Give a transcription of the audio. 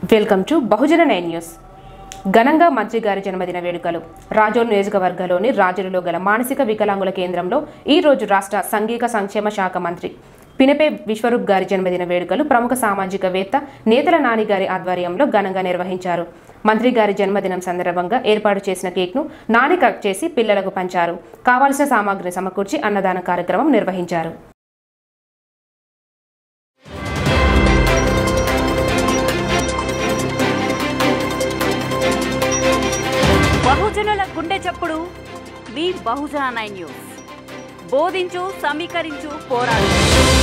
Welcome to Bahujan 9 news. ఘనంగా మంత్రి గారి జన్మదిన వేడుకలు. రాజోల్ నియోజకవర్గంలోని రాజులలో గల మానసిక వికలాంగుల కేంద్రంలో ఈ రోజు రాష్ట్ర సంఘిక సంక్షేమ శాఖ మంత్రి పినపే విశ్వరూప్ గారి జన్మదిన వేడుకలు ప్రముఖ సామాజికవేత్త నేతల నాని గారి ఆధ్వర్యంలో ఘనంగా నిర్వహించారు. మంత్రి గారి జన్మదినం సందర్భంగా ఏర్పాటు చేసిన కేక్ను నాని కట్ చేసి పిల్లలకు పంచారు. కావాల్సిన సామాగ్రిని సమకూర్చి అన్నదాన కార్యక్రమం నిర్వహించారు. బహుజనుల గుండె చప్పుడు మీ బహుజన 9 న్యూస్. బోధించు, సమీకరించు, పోరాడు.